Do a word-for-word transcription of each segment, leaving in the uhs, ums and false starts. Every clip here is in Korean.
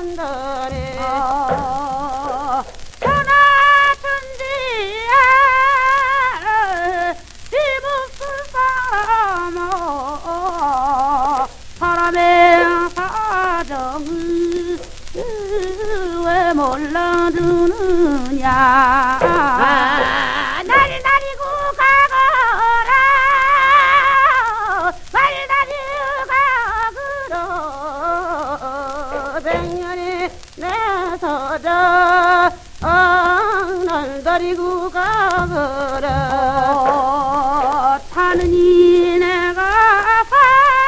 한다네. 아, 천하천지에 힘없을 사람아 사람의 사정을 왜 몰라주느냐. 아, 날 다리고 가거라 날 다리고 가거라 백년이 내 서자 날 다리고 가거라. 어, 타느니 내가 사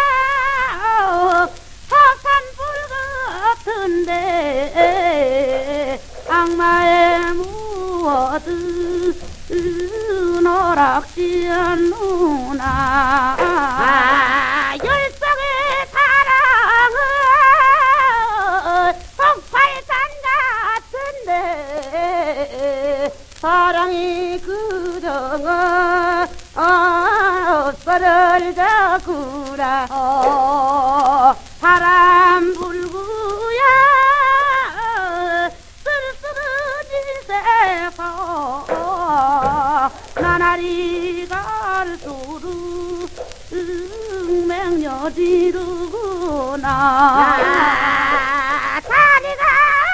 석산불 같은데 악마의 무엇을 노락지 않누나. 아, 열성의 사랑은 폭발탄 같은데 사랑이 그정은 엇발을 자꾸라. 어, 바람 불구야 쓸쓸한 짓에서 나날이 갈수록 맹렬지르구나. 아, 다리가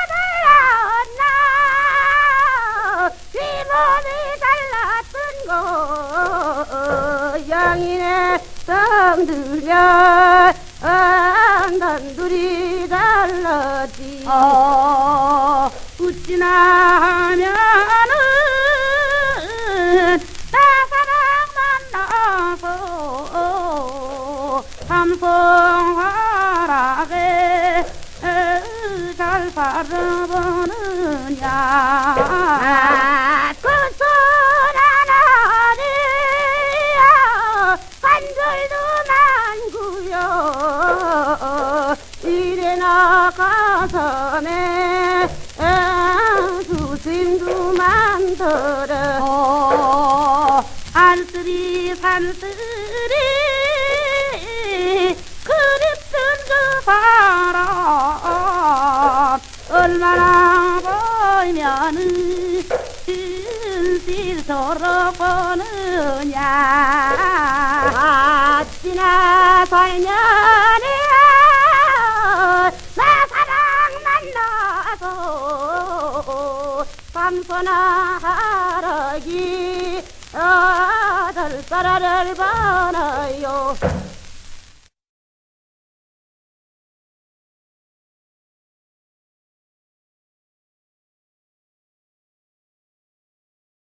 달랐나 이 몸이 달랐던 거 양인의 땅들려 단둘이 달랐지. 어, 웃지나 하면은 나 사랑 만나서 삼성화락에 잘 살아보느냐. 아, 그손 하나니야 관절도 많구요 이래나 가슴에 수심도 많더라. 어, 안쓰리 산쓰리 그립던 그 사람 얼마나 보면은 진실 서러보느냐. 어찌나 설년이야 나 사랑 만나서 삼소나 하락이 아들 사라를 봐나요.